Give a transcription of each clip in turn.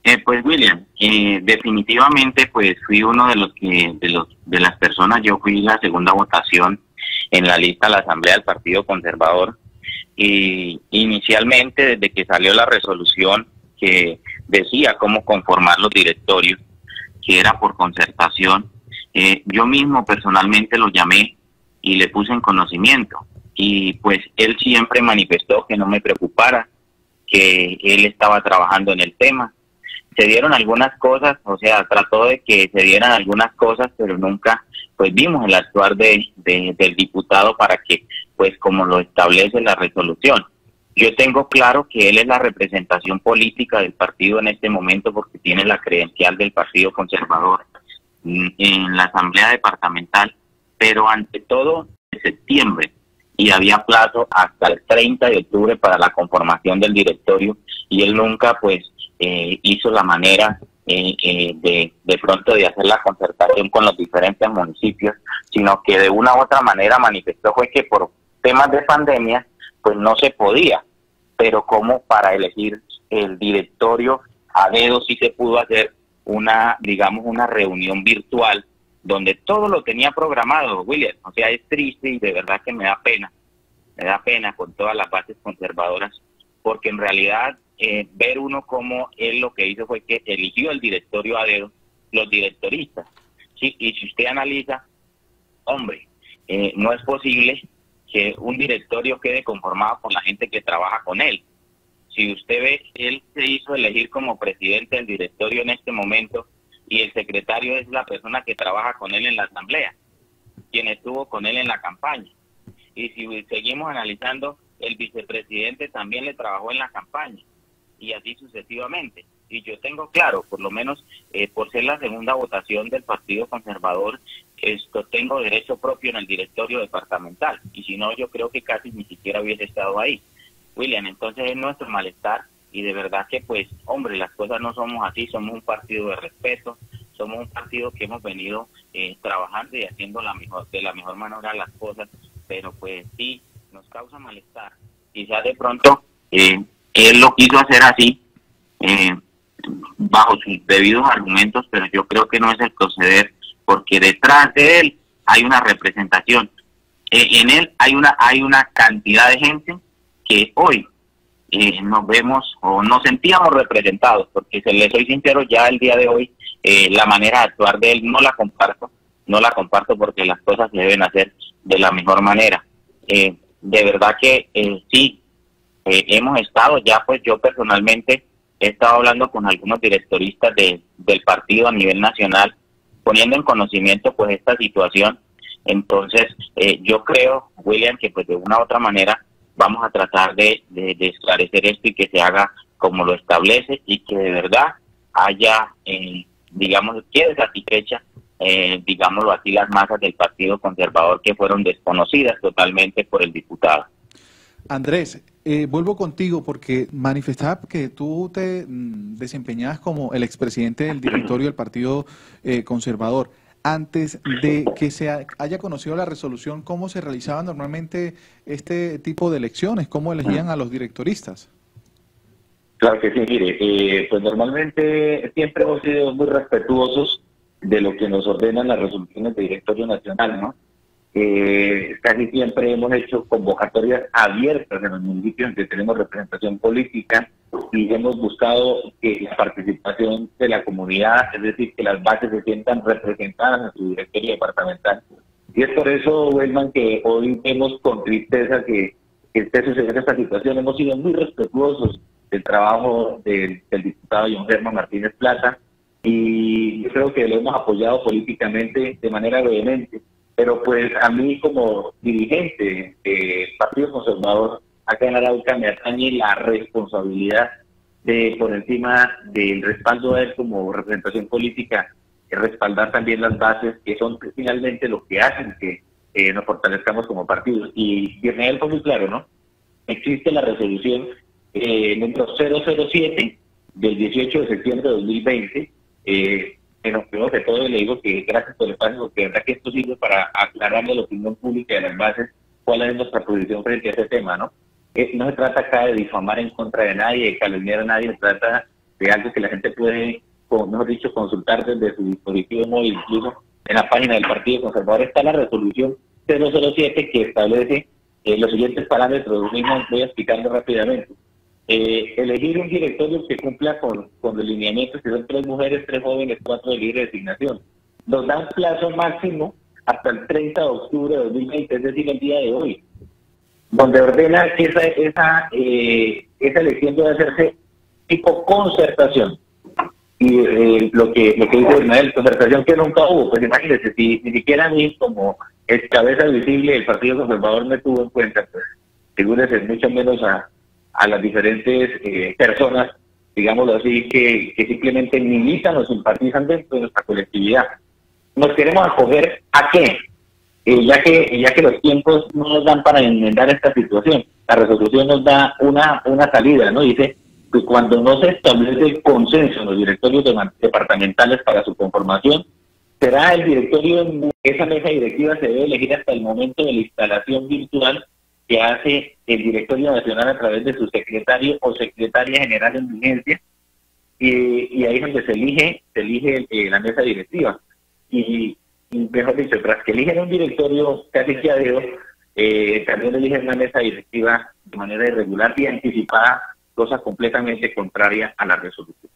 Pues William, definitivamente pues fui uno de los de las personas. Yo fui la segunda votación en la lista a la Asamblea del Partido Conservador, y inicialmente desde que salió la resolución que decía cómo conformar los directorios, que era por concertación, yo mismo personalmente lo llamé y le puse en conocimiento, y pues él siempre manifestó que no me preocupara, que él estaba trabajando en el tema. Se dieron algunas cosas, o sea, trató de que se dieran algunas cosas, pero nunca pues vimos el actuar del diputado para que, pues como lo establece la resolución. Yo tengo claro que él es la representación política del partido en este momento, porque tiene la credencial del Partido Conservador en la Asamblea Departamental, pero ante todo en septiembre, y había plazo hasta el 30 de octubre para la conformación del directorio, y él nunca pues hizo la manera de pronto de hacer la concertación con los diferentes municipios, sino que de una u otra manera manifestó fue que por temas de pandemia pues no se podía, pero como para elegir el directorio a dedo sí se pudo hacer una, digamos, una reunión virtual donde todo lo tenía programado, William. O sea, es triste y de verdad que me da pena con todas las bases conservadoras, porque en realidad ver uno como él lo que hizo fue que eligió el directorio a dedo, los directoristas, ¿sí? Y si usted analiza, hombre, no es posible que un directorio quede conformado con la gente que trabaja con él. Si usted ve, él se hizo elegir como presidente del directorio en este momento, y el secretario es la persona que trabaja con él en la asamblea, quien estuvo con él en la campaña. Y si seguimos analizando, el vicepresidente también le trabajó en la campaña, y así sucesivamente. Y yo tengo claro, por lo menos por ser la segunda votación del Partido Conservador, tengo derecho propio en el directorio departamental, y si no, yo creo que casi ni siquiera hubiese estado ahí, William. Entonces es nuestro malestar, y de verdad que pues, hombre, las cosas no somos así. Somos un partido de respeto, somos un partido que hemos venido trabajando y haciendo de la mejor manera las cosas, pero pues sí, nos causa malestar. Quizás de pronto él lo quiso hacer así, bajo sus debidos argumentos, pero yo creo que no es el proceder, porque detrás de él hay una representación. En él hay una cantidad de gente que hoy nos vemos o nos sentíamos representados, porque se les soy sincero, ya el día de hoy la manera de actuar de él no la comparto porque las cosas se deben hacer de la mejor manera. De verdad que sí, hemos estado ya, pues yo personalmente he estado hablando con algunos directoristas del partido a nivel nacional, poniendo en conocimiento pues esta situación. Entonces yo creo, William, que pues de una u otra manera vamos a tratar de esclarecer esto, y que se haga como lo establece, y que de verdad haya, digamos, quede satisfecha, digámoslo así, las masas del Partido Conservador, que fueron desconocidas totalmente por el diputado. Andrés, vuelvo contigo porque manifestaba que tú te desempeñabas como el expresidente del directorio del Partido Conservador. Antes de que se haya conocido la resolución, ¿cómo se realizaba normalmente este tipo de elecciones? ¿Cómo elegían a los directoristas? Claro que sí, mire, pues normalmente siempre hemos sido muy respetuosos de lo que nos ordenan las resoluciones de directorio nacional, ¿no? Casi siempre hemos hecho convocatorias abiertas en los municipios en que tenemos representación política, y hemos buscado que la participación de la comunidad, es decir, que las bases se sientan representadas en su directorio departamental. Y es por eso, Wellman, que hoy vemos con tristeza que esté sucediendo esta situación. Hemos sido muy respetuosos del trabajo del diputado John Germán Martínez Plata, y yo creo que lo hemos apoyado políticamente de manera vehemente. Pero pues a mí, como dirigente del Partido Conservador acá en Arauca, me atañe la responsabilidad de, por encima del respaldo de él como representación política, respaldar también las bases, que son finalmente lo que hacen que nos fortalezcamos como partido. Y Israel fue muy claro, ¿no? Existe la resolución número 007 del 18 de septiembre de 2020, pero primero que todo le digo que gracias por el espacio, porque de verdad que esto sirve para aclararle a la opinión pública y a las bases cuál es nuestra posición frente a ese tema, ¿no? No se trata acá de difamar en contra de nadie, de calumniar a nadie, se trata de algo que la gente puede, mejor dicho, consultar desde su dispositivo móvil. Incluso en la página del Partido Conservador está la resolución 007 que establece los siguientes parámetros. Mismo voy explicando rápidamente. Elegir un directorio que cumpla con los lineamientos, que son 3 mujeres, 3 jóvenes, 4 de libre designación. Nos da un plazo máximo hasta el 30 de octubre de 2020, es decir, el día de hoy, donde ordena que esa elección debe hacerse tipo concertación. Y lo que dice Bernal, concertación que nunca hubo, pues imagínense, si ni siquiera a mí como cabeza visible del Partido Conservador me tuvo en cuenta, pues figúrense mucho menos a las diferentes personas, digámoslo así, que simplemente militan o simpatizan dentro de nuestra colectividad. Nos queremos acoger ¿a qué? Ya que los tiempos no nos dan para enmendar esta situación. La resolución nos da una salida, ¿no? Dice que cuando no se establece el consenso en los directorios departamentales para su conformación, será el directorio, esa mesa directiva se debe elegir hasta el momento de la instalación virtual que hace el directorio nacional a través de su secretario o secretaria general en vigencia, y ahí es donde se elige la mesa directiva. Y mejor dicho, tras que eligen un directorio casi que a dedo, también eligen una mesa directiva de manera irregular y anticipada, cosa completamente contraria a la resolución.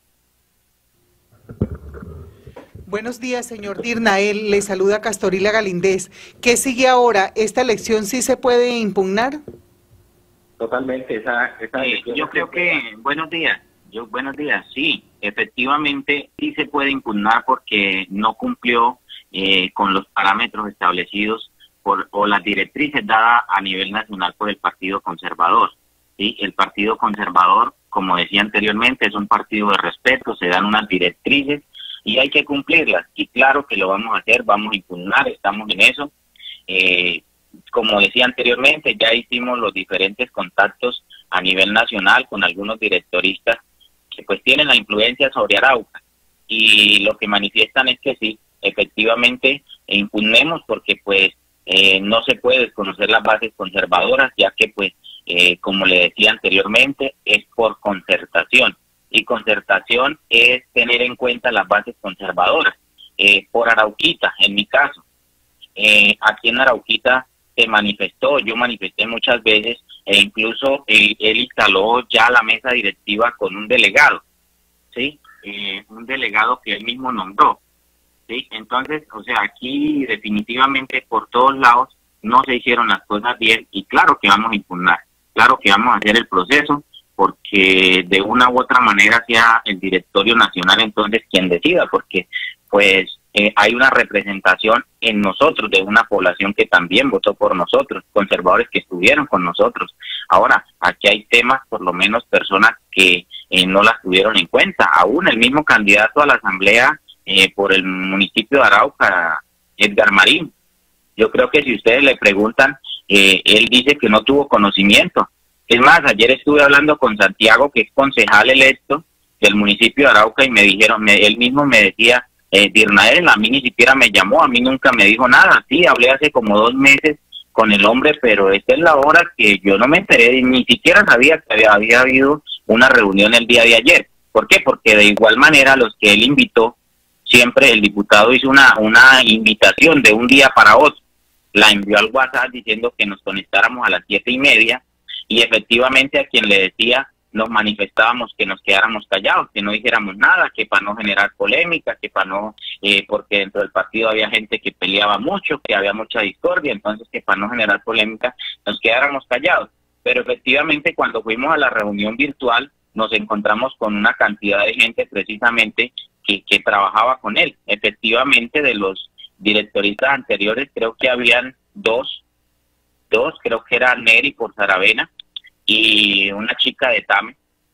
Buenos días, señor Dirnael. Le saluda Castorila Galindez. ¿Qué sigue ahora? ¿Esta elección sí se puede impugnar? Totalmente. Esa elección yo creo que, buenos días, sí, efectivamente sí se puede impugnar porque no cumplió con los parámetros establecidos o las directrices dadas a nivel nacional por el Partido Conservador. ¿Sí? El Partido Conservador, como decía anteriormente, es un partido de respeto, se dan unas directrices y hay que cumplirlas, y claro que lo vamos a hacer, vamos a impugnar, estamos en eso. Como decía anteriormente, ya hicimos los diferentes contactos a nivel nacional con algunos directoristas que pues tienen la influencia sobre Arauca, y lo que manifiestan es que sí, efectivamente impugnemos porque pues no se puede desconocer las bases conservadoras, ya que pues como le decía anteriormente, es por concertación. Y concertación es tener en cuenta las bases conservadoras. Por Arauquita, en mi caso, aquí en Arauquita se manifestó, yo manifesté muchas veces, e incluso él instaló ya la mesa directiva con un delegado, ¿sí? Un delegado que él mismo nombró, ¿sí? Entonces, o sea, aquí definitivamente por todos lados no se hicieron las cosas bien, y claro que vamos a impugnar, claro que vamos a hacer el proceso, porque de una u otra manera sea el directorio nacional entonces quien decida, porque pues hay una representación en nosotros de una población que también votó por nosotros, conservadores que estuvieron con nosotros. Ahora, aquí hay temas, por lo menos personas que no las tuvieron en cuenta. Aún el mismo candidato a la asamblea por el municipio de Arauca, Edgar Marín, yo creo que si ustedes le preguntan, él dice que no tuvo conocimiento. Es más, ayer estuve hablando con Santiago, que es concejal electo del municipio de Arauca, y me dijeron, él mismo me decía, Dirnael, a mí ni siquiera me llamó, a mí nunca me dijo nada. Sí, hablé hace como 2 meses con el hombre, pero esta es la hora que yo no me enteré, ni siquiera sabía que había habido una reunión el día de ayer. ¿Por qué? Porque de igual manera los que él invitó, siempre el diputado hizo una invitación de un día para otro, la envió al WhatsApp diciendo que nos conectáramos a las 7:30, y efectivamente a quien le decía, nos manifestábamos que nos quedáramos callados, que no dijéramos nada, que para no generar polémica, que para no, porque dentro del partido había gente que peleaba mucho, que había mucha discordia, entonces que para no generar polémica nos quedáramos callados. Pero efectivamente cuando fuimos a la reunión virtual nos encontramos con una cantidad de gente precisamente que trabajaba con él. Efectivamente, de los directoristas anteriores creo que habían dos, creo que era Neri por Saravena y una chica de Tame,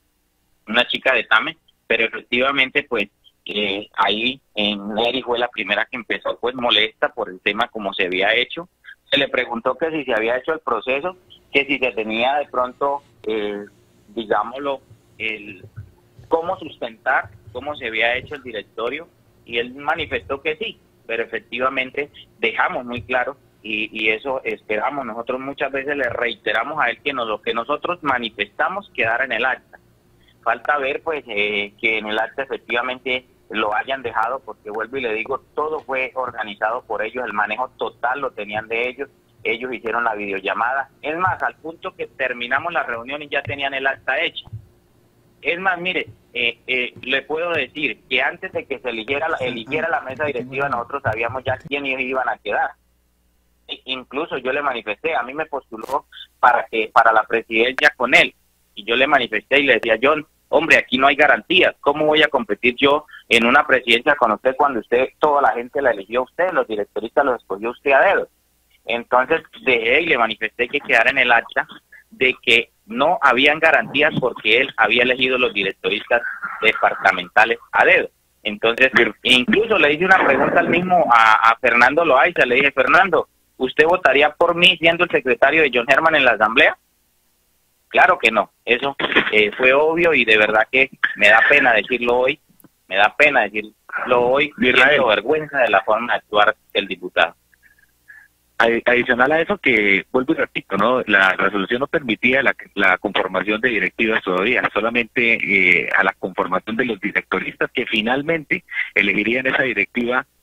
pero efectivamente pues ahí Neri fue la primera que empezó pues molesta por el tema como se había hecho. Se le preguntó que si se había hecho el proceso, que si se tenía de pronto, digámoslo, cómo sustentar, cómo se había hecho el directorio, y él manifestó que sí, pero efectivamente dejamos muy claro, y eso esperamos. Nosotros muchas veces le reiteramos a él que lo que nosotros manifestamos quedara en el acta. falta ver pues que en el acta efectivamente lo hayan dejado, porque vuelvo y le digo, todo fue organizado por ellos, el manejo total lo tenían de ellos. Ellos hicieron la videollamada, es más, al punto que terminamos la reunión y ya tenían el acta hecha. Es más, mire, le puedo decir que antes de que se eligiera la mesa directiva, nosotros sabíamos ya quiénes iban a quedar. Incluso yo le manifesté, a mí me postuló para la presidencia con él, y yo le manifesté y le decía, John, hombre, aquí no hay garantías, ¿cómo voy a competir yo en una presidencia con usted cuando toda la gente la eligió a usted, los directoristas los escogió usted a dedo? Entonces dejé y le manifesté que quedara en el acta de que no habían garantías porque él había elegido los directoristas departamentales a dedo. Entonces, incluso le hice una pregunta al mismo a Fernando Loaiza, le dije, Fernando, ¿usted votaría por mí siendo el secretario de John Herman en la asamblea? Claro que no, eso fue obvio y de verdad que me da pena decirlo hoy, siento vergüenza de la forma de actuar del diputado. Adicional a eso, que vuelvo y repito, ¿no? La resolución no permitía la conformación de directivas todavía, solamente a la conformación de los directoristas que finalmente elegirían esa directiva